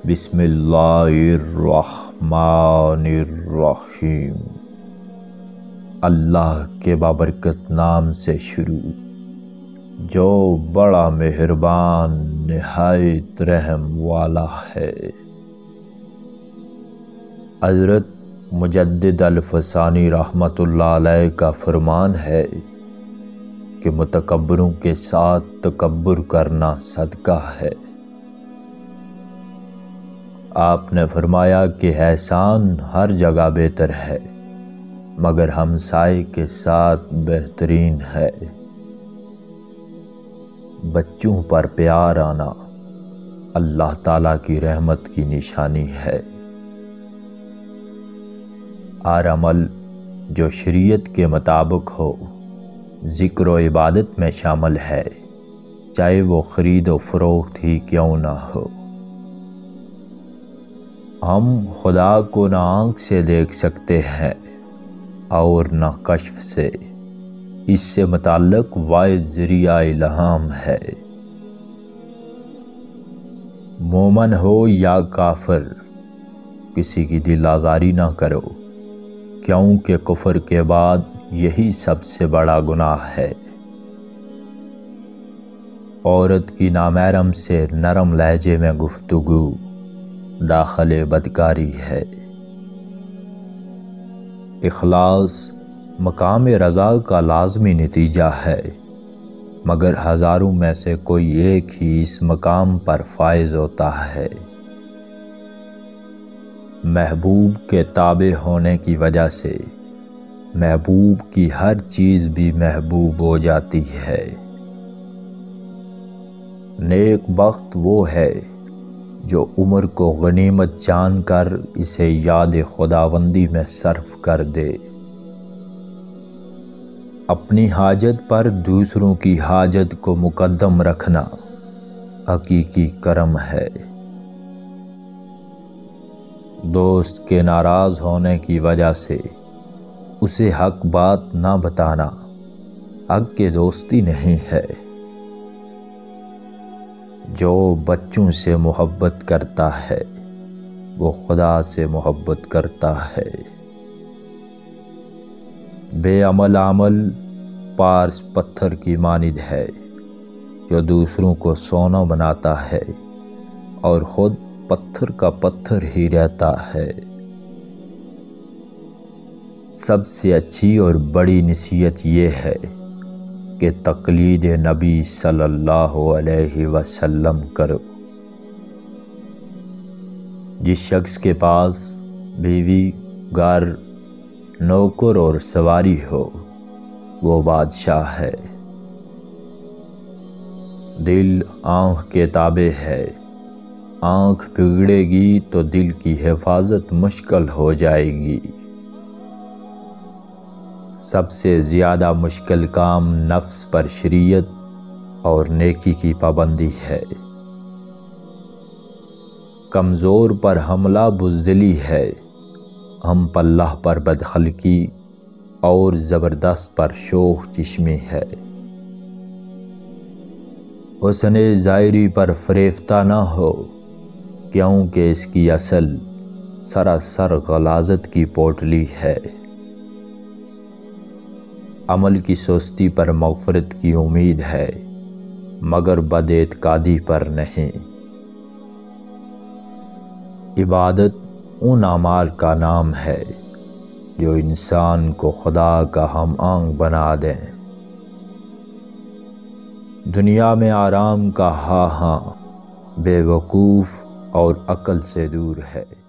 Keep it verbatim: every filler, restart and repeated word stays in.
بسم اللہ الرحمن الرحیم۔ اللہ کے بابرکت نام سے شروع جو بڑا مہربان نہایت رحم والا ہے۔ حضرت مجدد الفسانی رحمۃ اللہ علیہ کا فرمان ہے کہ متکبروں کے ساتھ تکبر کرنا صدقہ ہے۔ آپ نے فرمایا کہ احسان ہر جگہ بہتر ہے مگر ہمسائے کے ساتھ بہترین ہے۔ بچوں پر پیار آنا اللہ تعالیٰ کی رحمت کی نشانی ہے۔ ہر عمل جو شریعت کے مطابق ہو ذکر و عبادت میں شامل ہے، چاہے وہ خرید و فروخت ہی کیوں نہ ہو۔ ہم خدا کو نہ آنکھ سے دیکھ سکتے ہیں اور نہ کشف سے، اس سے متعلق واحد ذریعہ الہام ہے۔ مومن ہو یا کافر کسی کی دل آزاری نہ کرو، کیونکہ کفر کے بعد یہی سب سے بڑا گناہ ہے۔ عورت کی نامحرم سے نرم لہجے میں گفتگو داخل بدکاری ہے۔ اخلاص مقام رضا کا لازمی نتیجہ ہے، مگر ہزاروں میں سے کوئی ایک ہی اس مقام پر فائز ہوتا ہے۔ محبوب کے تابع ہونے کی وجہ سے محبوب کی ہر چیز بھی محبوب ہو جاتی ہے۔ نیک بخت وہ ہے جو عمر کو غنیمت جان کر اسے یاد خداوندی میں صرف کر دے۔ اپنی حاجت پر دوسروں کی حاجت کو مقدم رکھنا حقیقی کرم ہے۔ دوست کے ناراض ہونے کی وجہ سے اسے حق بات نہ بتانا حق کی دوستی نہیں ہے۔ جو بچوں سے محبت کرتا ہے وہ خدا سے محبت کرتا ہے۔ بے عمل عمل پارس پتھر کی مانند ہے جو دوسروں کو سونا بناتا ہے اور خود پتھر کا پتھر ہی رہتا ہے۔ سب سے اچھی اور بڑی نصیحت یہ ہے کہ تقلید نبی صلی اللہ علیہ وسلم کرو۔ جس شخص کے پاس بیوی، گھر، نوکر اور سواری ہو وہ بادشاہ ہے۔ دل آنکھ کے تابع ہے، آنکھ بگڑے گی تو دل کی حفاظت مشکل ہو جائے گی۔ سب سے زیادہ مشکل کام نفس پر شریعت اور نیکی کی پابندی ہے۔ کمزور پر حملہ بزدلی ہے، ہم پلہ پر بدخلقی اور زبردست پر شوخ چشمی ہے۔ حسن ظاہری پر فریفتہ نہ ہو، کیونکہ اس کی اصل سراسر غلاظت کی پوٹلی ہے۔ عمل کی سستی پر مغفرت کی امید ہے مگر بد اعتقادی پر نہیں۔ عبادت ان اعمال کا نام ہے جو انسان کو خدا کا ہم آہنگ بنا دیں۔ دنیا میں آرام کا ہاں ہاں بے وقوف اور عقل سے دور ہے۔